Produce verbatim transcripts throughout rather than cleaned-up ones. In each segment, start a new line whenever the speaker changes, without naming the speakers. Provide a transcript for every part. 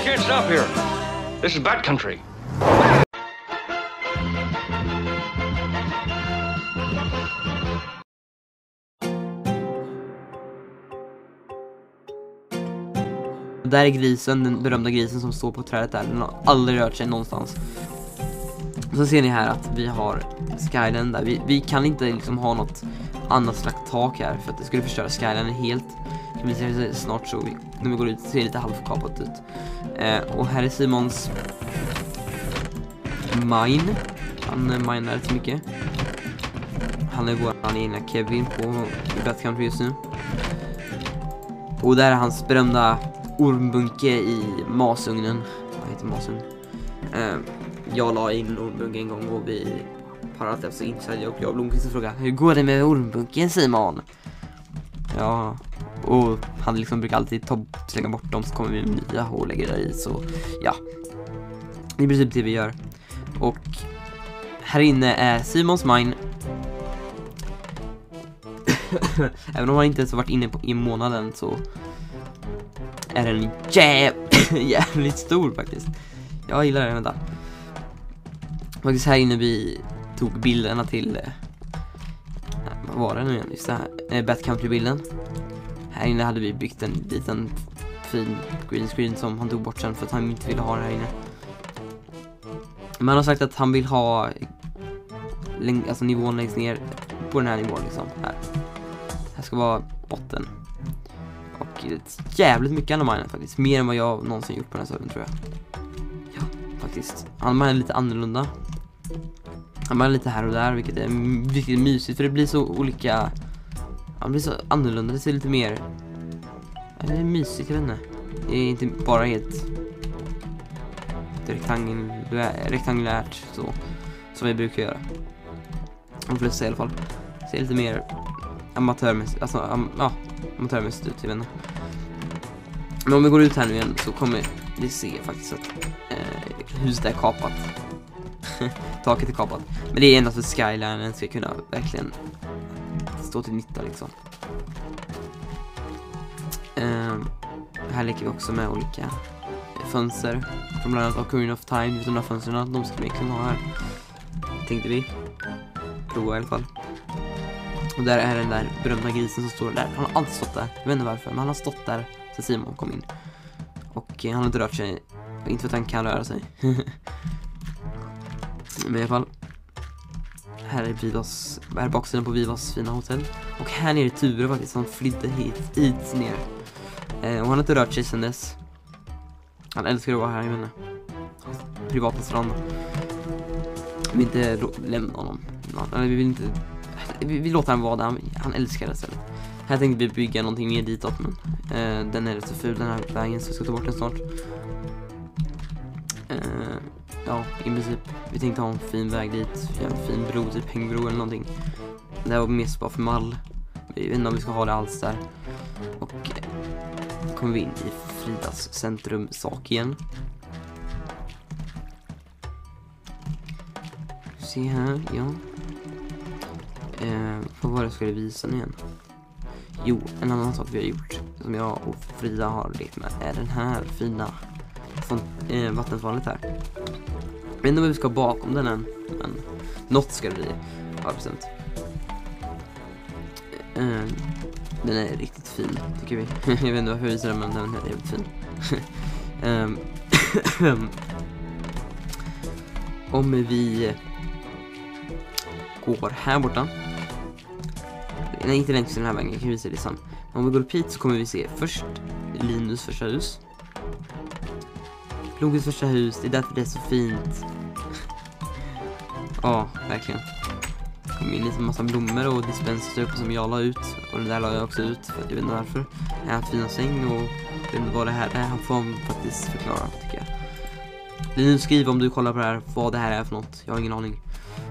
can't stop here. This is bad country.
Där är grisen, den berömda grisen som står på trädet där. Den har aldrig rört sig någonstans. Så ser ni här att vi har skyline där. Vi, vi kan inte liksom ha något annat slags tak här för att det skulle förstöra skyline helt. Kan vi se det snart så vi, när vi går ut ser det lite halvkapat ut. Eh, och här är Simons mine. Han minar rätt mycket. Han är vår egna Kevin på Bad Country just nu. Och där är hans berömda ormbunke i masugnen. Vad heter masugn? Eh, jag la in ormbunken en gång och vi parade efter inside jag och jag Blomqvist och frågade: hur går det med ormbunken, Simon? Ja, och han liksom brukar alltid ta, slänga bort dem så kommer vi med nya och lägger där i. Så ja, det är precis det vi gör. Och här inne är Simons mine. Även om han inte ens har varit inne på i månaden så är den jäv jävligt stor faktiskt. Jag gillar den, vänta. Faktiskt här inne vi tog bilderna till eh, vad var det nu igen? Just det här, eh, Bad Country-bilden. Här inne hade vi byggt en liten fin green screen som han tog bort sen för att han inte ville ha det här inne. Men han har sagt att han vill ha alltså nivån längst ner på den här nivån liksom. Här. Här ska vara botten. Och det är jävligt mycket han har minat faktiskt. Mer än vad jag någonsin gjort på den här servern tror jag. Ja, faktiskt. Han minar lite annorlunda. Han minar lite här och där, vilket är vilket är mysigt för det blir så olika. Han blir så annorlunda, det ser lite mer. Ja, det är mysigt, jag vet inte. Det är inte bara helt rektangulärt, rektangulärt så som vi brukar göra. De flesta i alla fall. Ser lite mer amatörmässigt, alltså am, ja, amatörmässigt ut, jag vet inte. Men om vi går ut här nu igen så kommer vi se faktiskt att eh, huset är kapat. Taket är kapat. Men det är endast för skylinen ska kunna verkligen stå till nytta liksom. Eh, här leker vi också med olika fönster. Från bland annat Ocarina of Time, utan de här fönsterna, de ska vi liksom ha här. Tänkte vi. Prova i alla fall. Och där är den där berömda grisen som står där. Han har alltid stått där. Jag vet inte varför, men han har stått där sen Simon kom in. Och eh, han har inte rört sig. Inte för att han kan röra sig. Men i alla fall. Här är Vivas, här är baksidan på Vivas fina hotell. Och här nere är Ture faktiskt. Han flydde hit, hit ner. Eh, och han har inte rört sig sen dess. Han älskar att vara här, jag vet inte. Privata strand. Vi vill inte lämna honom. Eller vi vill inte... Vi, vi låter han vara där. Han, han älskar det istället. Här tänkte vi bygga någonting mer ditåt, men eh, den är lite ful, den här vägen, så vi ska ta bort den snart. Eh, ja, i princip. Vi tänkte ha en fin väg dit. En fin bro, typ hängbro eller någonting. Det här var mest bara för mall. Vi vet inte om vi ska ha det alls där. Och eh, kommer vi in i Fridas centrum sak igen. Se här, ja. Eh, vad var det jag skulle visa nu igen? Jo, en annan sak vi har gjort som jag och Frida har lekt med är den här fina eh, vattenfallet här. Jag vet inte vad vi ska bakom den än, men något ska det bli, hundra procent. Eh, den är riktigt fin, tycker vi. Jag vet inte varför jag visar den, men den är riktigt fin. eh, om vi går här borta. Nej, inte längs den här vägen, jag kan visa det sen. Om vi går upp hit så kommer vi se först Linus första hus. Blomqvists första hus, det är därför det är så fint. Ja, verkligen. Det kom in en massa blommor och dispenser uppe som jag la ut. Och den där la jag också ut, för jag vet inte varför. Jag har haft fina säng och jag vet inte vad det här är. Han får faktiskt förklara, tycker jag. Linus, skriv om du kollar på det här, vad det här är för något. Jag har ingen aning.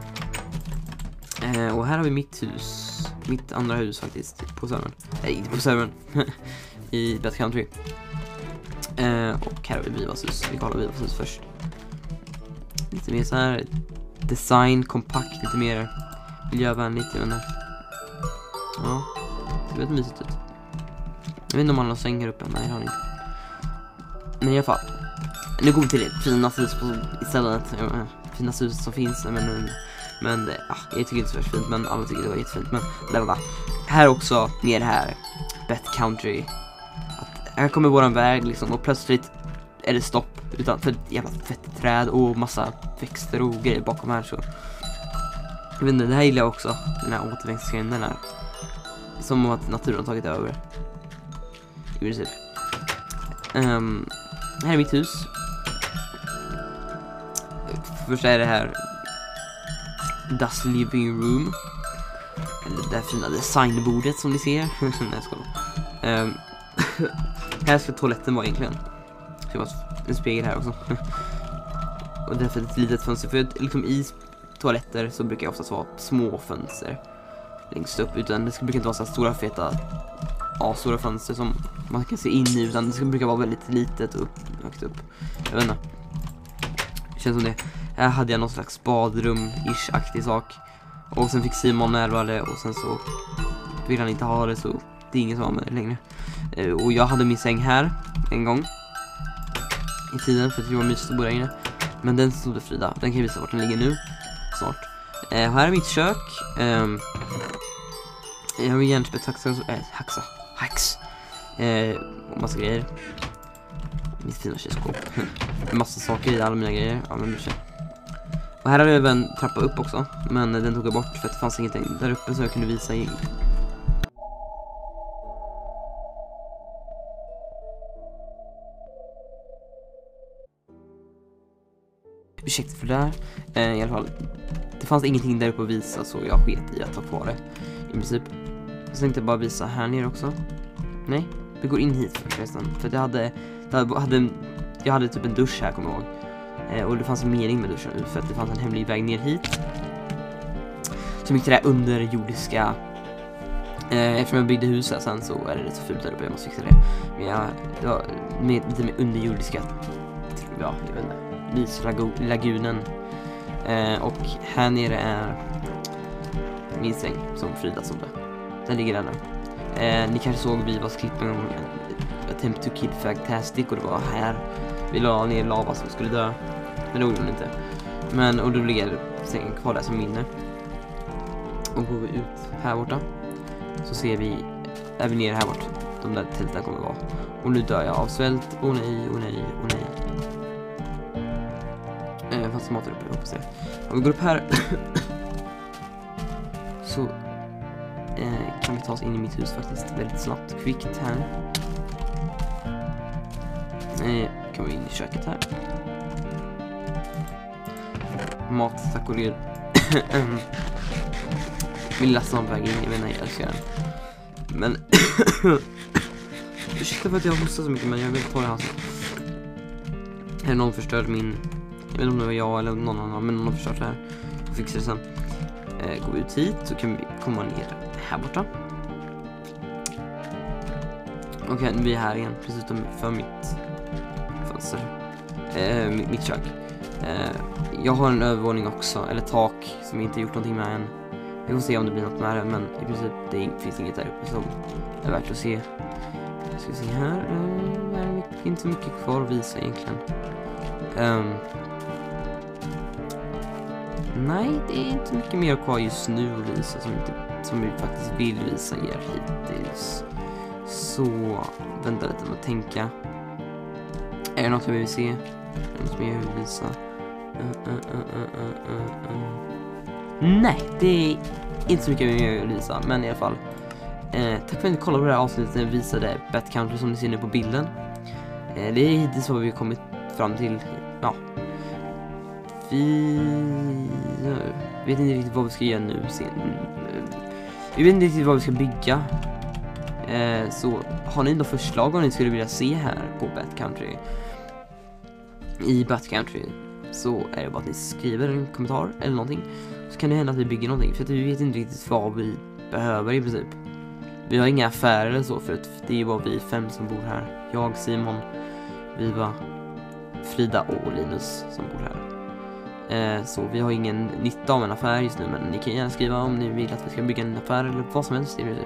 Eh, och här har vi mitt hus. Mitt andra hus faktiskt. På servern. Nej, inte på servern. I Bad Country. Eh, och här har vi Vivas hus. Vi kollar Vivas hus först. Lite mer så här design, kompakt, lite mer miljövänligt. Jag vet inte. Ja, det vet mysigt ut. Jag vet inte om han har säng här uppe. Nej, det har han inte. Men i alla fall. Nu går vi till det finaste hus på istället. Finaste huset som finns. Men, men ja, jag tycker inte det är så fint. Men alla tycker det var jättefint. Men det var här också, ner här. Bet Country. Att här kommer våran väg liksom. Och plötsligt är det stopp. Utan för ett jävla fett träd och massa växter och grejer bakom här. Så jag vet inte, det här gillar jag också. Den här återväxtgrejen, den här. Som att naturen har tagit över. I princip. Um, här är mitt hus. Först är det här Das Living Room. Eller det här fina designbordet som ni ser. Nej, jag skojar. Um, här ska toaletten vara egentligen. Det var en spegel här också. Och därför ett litet fönster. För liksom i toaletter så brukar jag oftast vara små fönster längst upp. Utan det ska brukar inte vara så stora feta ja, stora fönster som man kan se in i. Utan det ska brukar vara väldigt litet och upp, högt upp. Jag vet inte. Det känns som det. Här hade jag någon slags badrum-ish-aktig sak. Och sen fick Simon ärva det. Och sen så vill han inte ha det, så det är ingen som har med det längre. Och jag hade min säng här en gång i tiden för att det var mysigt att bo där inne. Men den stod det Frida. Den kan jag visa vart den ligger nu. Snart. Eh, här är mitt kök. Eh, jag har järnspett haxa. Eh, haxa. Hax. Eh, och massa grejer. Mitt fina kylskåp. Massa saker i alla mina grejer. Ja, men och här har jag även en trappa upp också. Men den tog jag bort för att det fanns ingenting där uppe så jag kunde visa in. Ursäkta för det där. Eh, I alla fall. Det fanns ingenting där uppe att visa så jag sket i att ta kvar det. I princip. Jag tänkte bara visa här nere också. Nej, vi går in hit förresten. För att jag hade, jag hade, jag hade typ en dusch här, kommer jag ihåg. Eh, och det fanns en mening med duschen. För att det fanns en hemlig väg ner hit. Så mycket det där underjordiska. Eh, eftersom jag byggde hus här sen så är det rätt så fult där uppe. Jag måste fixa det. Men jag, det var med, lite med underjordiska. Ja, jag vet inte. Lyslagunen. Eh, och här nere är min säng som Frida såg det. Den ligger där nu. Eh, ni kanske såg vi var klippen om Attempt to Kill Fantastic och det var här. Vi la ner lava som skulle dö. Men det gjorde den inte. Men och då ligger sängen kvar där som minne. Och går vi ut här borta så ser vi är vi nere här bort. De där tälten kommer vara. Och nu dör jag av svält. Åh nej, åh nej, åh nej. Eh, fast mat uppe, jag hoppas det. Om vi går upp här så eh, kan vi ta oss in i mitt hus faktiskt väldigt snabbt, kvickt här. Eh, kan vi in i köket här. Mat, tack och led. Min lilla snabb väg in, jag vet inte, jag älskar den. Men ursäkta för att jag hostar så mycket, men jag vill ta det här så. Här någon förstörde min. Jag vet inte om det var jag eller någon annan, men någon har förstört det här. Jag fixar det sen. Eh, går vi ut hit så kan vi komma ner här borta. Okej, okay, nu är vi här igen. Precis för mitt fönster. Eh, mitt, mitt kök. Eh, jag har en övervåning också, eller tak, som jag inte gjort någonting med än. Vi får se om det blir något med det, men i princip det finns inget där uppe som är värt att se. Jag ska se här. Eh, det är mycket, inte så mycket kvar att visa egentligen. Um, nej, det är inte mycket mer kvar just nu att visa som, inte, som vi faktiskt vill visa er hittills. Så, vänta lite med att tänka. Är det något jag vill se? Är det något mer jag vill visa? Uh, uh, uh, uh, uh, uh. Nej, det är inte så mycket mer jag vill visa, men i alla fall. Eh, tack för att ni kollade på det här avsnittet när jag visade Bet Country som ni ser nu på bilden. Eh, det är hittills vad vi har kommit fram till. Ja. Vi vet inte riktigt vad vi ska göra nu sen. Vi vet inte riktigt vad vi ska bygga. Eh, så har ni några förslag om ni skulle vilja se här på Bet Country? I Bet Country så är det bara att ni skriver en kommentar eller någonting. Så kan det hända att vi bygger någonting. För att vi vet inte riktigt vad vi behöver i princip. Vi har inga affärer eller så, för att det är ju bara vi fem som bor här. Jag, Simon, Viva, Frida och Linus som bor här. Eh, så vi har ingen nytta av en affär just nu, men ni kan gärna skriva om ni vill att vi ska bygga en affär eller vad som helst i princip.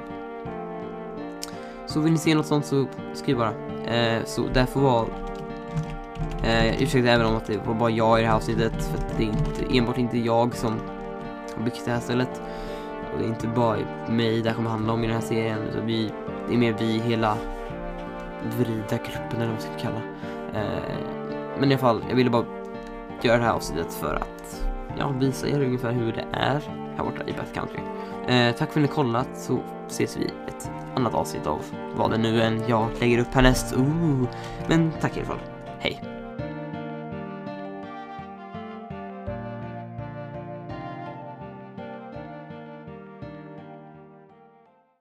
Så vill ni se något sånt så skriv bara. Eh, så det får vara Eh, ursäkta även om att det var bara jag i det här avsnittet, för att det är inte, enbart inte jag som har byggt det här stället. Och det är inte bara mig det kommer handla om i den här serien, utan vi, det är mer vi, hela vrida-gruppen eller vad man ska kalla. Eh, men i alla fall, jag ville bara göra det här avsnittet för att ja, visa er ungefär hur det är här borta i Bat Country. Eh, tack för att ni kollat, så ses vi i ett annat avsnitt av vad det nu än jag lägger upp härnäst. Uh, men tack i alla fall. Hej!